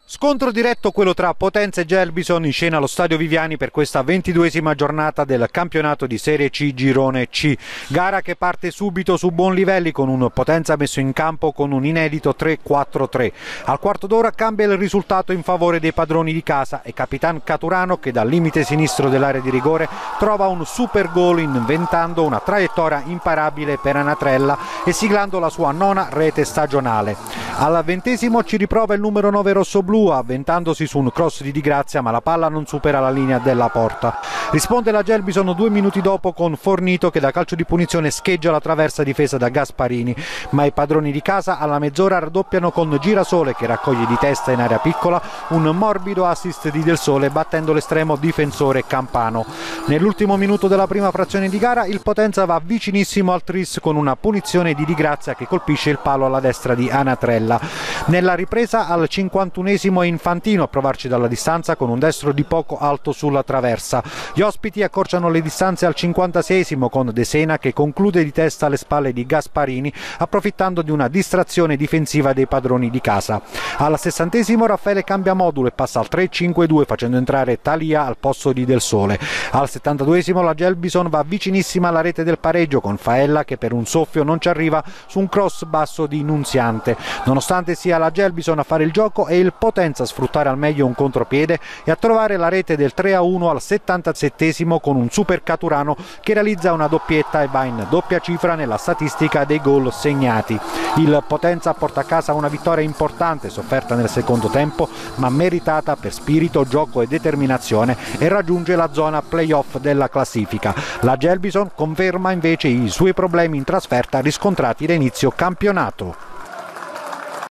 Scontro diretto quello tra Potenza e Gelbison in scena allo Stadio Viviani per questa 22esima giornata del campionato di Serie C Girone C. Gara che parte subito su buon livelli con un Potenza messo in campo con un inedito 3-4-3. Al quarto d'ora cambia il risultato in favore dei padroni di casa e Capitan Caturano, che dal limite sinistro dell'area di rigore trova un super gol inventando una traiettoria imparabile per Anatrella e siglando la sua nona rete stagionale. Al 20esimo ci riprova il numero 9 rossoblù avventandosi su un cross di Di Grazia, ma la palla non supera la linea della porta. Risponde la Gelbison 2 minuti dopo con Fornito che da calcio di punizione scheggia la traversa difesa da Gasparini, ma i padroni di casa alla mezz'ora raddoppiano con Girasole che raccoglie di testa in area piccola un morbido assist di Del Sole battendo l'estremo difensore Campano. Nell'ultimo minuto della prima frazione di gara il Potenza va vicinissimo al tris con una punizione di Di Grazia che colpisce il palo alla destra di Anatrella. Nella ripresa al 51esimo è Infantino a provarci dalla distanza con un destro di poco alto sulla traversa. Gli ospiti accorciano le distanze al 56esimo con De Sena che conclude di testa alle spalle di Gasparini approfittando di una distrazione difensiva dei padroni di casa. Al 60esimo Raffaele cambia modulo e passa al 3-5-2 facendo entrare Thalia al posto di Del Sole. Al 72esimo la Gelbison va vicinissima alla rete del pareggio con Faella che per un soffio non ci arriva su un cross basso di Nunziante. Nonostante sia la Gelbison a fare il gioco è il Potenza a sfruttare al meglio un contropiede e a trovare la rete del 3-1 al 77esimo con un super Caturano che realizza una doppietta e va in doppia cifra nella statistica dei gol segnati. Il Potenza porta a casa una vittoria importante sofferta nel secondo tempo ma meritata per spirito, gioco e determinazione e raggiunge la zona playoff della classifica. La Gelbison conferma invece i suoi problemi in trasferta riscontrati da inizio campionato.